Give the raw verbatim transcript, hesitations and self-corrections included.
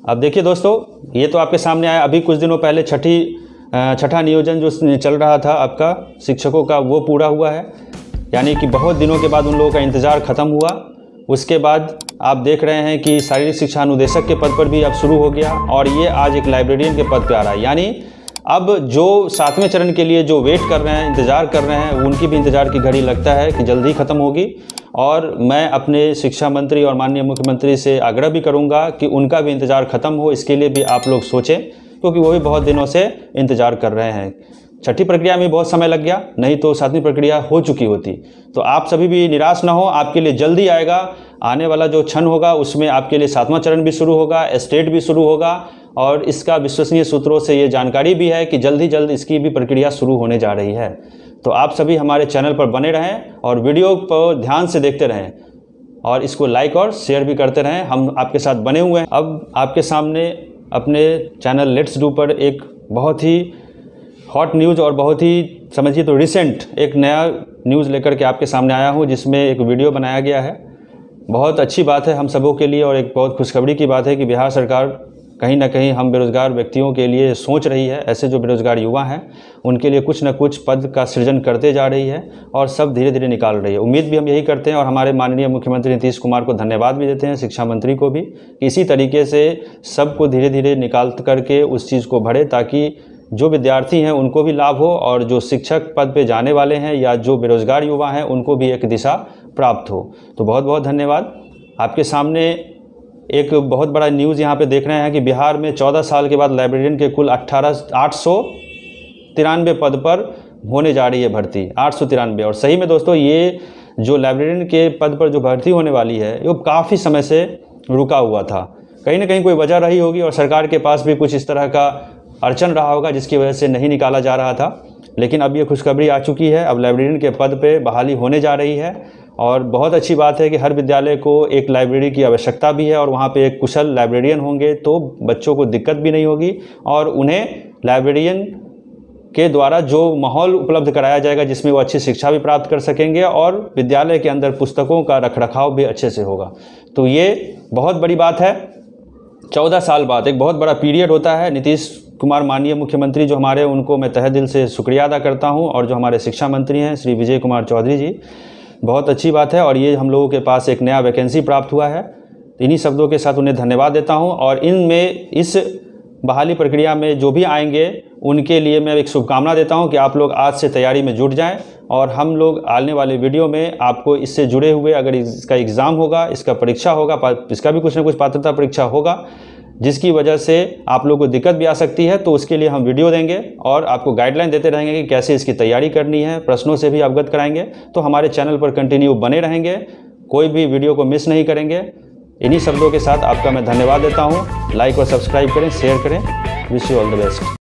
अब देखिए दोस्तों, ये तो आपके सामने आया अभी कुछ दिनों पहले छठी छठा नियोजन जो चल रहा था आपका शिक्षकों का, वो पूरा हुआ है। यानी कि बहुत दिनों के बाद उन लोगों का इंतज़ार ख़त्म हुआ। उसके बाद आप देख रहे हैं कि शारीरिक शिक्षा अनुदेशक के पद पर भी अब शुरू हो गया और ये आज एक लाइब्रेरियन के पद पर आ रहा है। यानी अब जो सातवें चरण के लिए जो वेट कर रहे हैं, इंतज़ार कर रहे हैं, उनकी भी इंतज़ार की घड़ी लगता है कि जल्दी ही ख़त्म होगी। और मैं अपने शिक्षा मंत्री और माननीय मुख्यमंत्री से आग्रह भी करूंगा कि उनका भी इंतज़ार ख़त्म हो, इसके लिए भी आप लोग सोचें, क्योंकि वो भी बहुत दिनों से इंतज़ार कर रहे हैं। छठी प्रक्रिया में बहुत समय लग गया, नहीं तो सातवीं प्रक्रिया हो चुकी होती। तो आप सभी भी निराश ना हो, आपके लिए जल्दी आएगा। आने वाला जो क्षण होगा उसमें आपके लिए सातवां चरण भी शुरू होगा, स्टेट भी शुरू होगा और इसका विश्वसनीय सूत्रों से ये जानकारी भी है कि जल्द ही जल्द इसकी भी प्रक्रिया शुरू होने जा रही है। तो आप सभी हमारे चैनल पर बने रहें और वीडियो को ध्यान से देखते रहें और इसको लाइक और शेयर भी करते रहें। हम आपके साथ बने हुए हैं। अब आपके सामने अपने चैनल लेट्स डू पर एक बहुत ही हॉट न्यूज़ और बहुत ही समझिए तो रिसेंट एक नया न्यूज़ लेकर के आपके सामने आया हूं, जिसमें एक वीडियो बनाया गया है। बहुत अच्छी बात है हम सबों के लिए और एक बहुत खुशखबरी की बात है कि बिहार सरकार कहीं ना कहीं हम बेरोज़गार व्यक्तियों के लिए सोच रही है। ऐसे जो बेरोज़गार युवा हैं उनके लिए कुछ न कुछ पद का सृजन करते जा रही है और सब धीरे धीरे निकाल रही है। उम्मीद भी हम यही करते हैं और हमारे माननीय मुख्यमंत्री नीतीश कुमार को धन्यवाद भी देते हैं, शिक्षा मंत्री को भी, कि इसी तरीके से सबको धीरे धीरे निकाल करके उस चीज़ को बढ़े, ताकि जो विद्यार्थी हैं उनको भी लाभ हो और जो शिक्षक पद पे जाने वाले हैं या जो बेरोज़गार युवा हैं उनको भी एक दिशा प्राप्त हो। तो बहुत बहुत धन्यवाद। आपके सामने एक बहुत बड़ा न्यूज़ यहाँ पे देख रहे हैं कि बिहार में चौदह साल के बाद लाइब्रेरियन के कुल अट्ठारह आठ सौ तिरानवे पद पर होने जा रही है भर्ती, आठ सौ तिरानवे। और सही में दोस्तों, ये जो लाइब्रेरियन के पद पर जो भर्ती होने वाली है वो काफ़ी समय से रुका हुआ था। कहीं ना कहीं कोई वजह रही होगी और सरकार के पास भी कुछ इस तरह का अड़चन रहा होगा जिसकी वजह से नहीं निकाला जा रहा था। लेकिन अब ये खुशखबरी आ चुकी है, अब लाइब्रेरियन के पद पे बहाली होने जा रही है और बहुत अच्छी बात है कि हर विद्यालय को एक लाइब्रेरी की आवश्यकता भी है और वहाँ पे एक कुशल लाइब्रेरियन होंगे तो बच्चों को दिक्कत भी नहीं होगी और उन्हें लाइब्रेरियन के द्वारा जो माहौल उपलब्ध कराया जाएगा जिसमें वो अच्छी शिक्षा भी प्राप्त कर सकेंगे और विद्यालय के अंदर पुस्तकों का रखरखाव भी अच्छे से होगा। तो ये बहुत बड़ी बात है। चौदह साल बाद एक बहुत बड़ा पीरियड होता है। नीतीश कुमार माननीय मुख्यमंत्री जो हमारे, उनको मैं तहे दिल से शुक्रिया अदा करता हूं और जो हमारे शिक्षा मंत्री हैं श्री विजय कुमार चौधरी जी, बहुत अच्छी बात है और ये हम लोगों के पास एक नया वैकेंसी प्राप्त हुआ है। इन्हीं शब्दों के साथ उन्हें धन्यवाद देता हूं और इनमें इस बहाली प्रक्रिया में जो भी आएंगे उनके लिए मैं एक शुभकामना देता हूं कि आप लोग आज से तैयारी में जुट जाएं और हम लोग आने वाले वीडियो में आपको इससे जुड़े हुए, अगर इसका एग्ज़ाम होगा, इसका परीक्षा होगा, इसका भी कुछ ना कुछ पात्रता परीक्षा होगा जिसकी वजह से आप लोगों को दिक्कत भी आ सकती है, तो उसके लिए हम वीडियो देंगे और आपको गाइडलाइन देते रहेंगे कि कैसे इसकी तैयारी करनी है, प्रश्नों से भी अवगत कराएंगे। तो हमारे चैनल पर कंटिन्यू बने रहेंगे, कोई भी वीडियो को मिस नहीं करेंगे। इन्हीं शब्दों के साथ आपका मैं धन्यवाद देता हूँ। लाइक और सब्सक्राइब करें, शेयर करें। Wish you all the best.